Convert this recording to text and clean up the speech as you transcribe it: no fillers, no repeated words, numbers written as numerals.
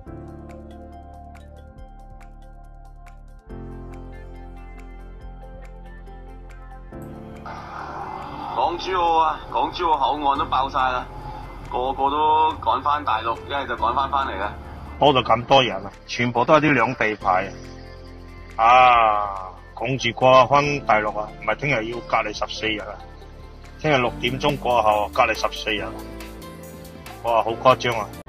港珠澳啊，港珠澳口岸都爆晒啦，個個都趕翻大陸，一係就趕翻嚟嘅。 多到咁多人啊，全部都係啲兩地牌啊！趕住過翻大陸啊，唔係聽日要隔離14日啊！聽日6點鐘過後隔離14日，哇，好誇張啊！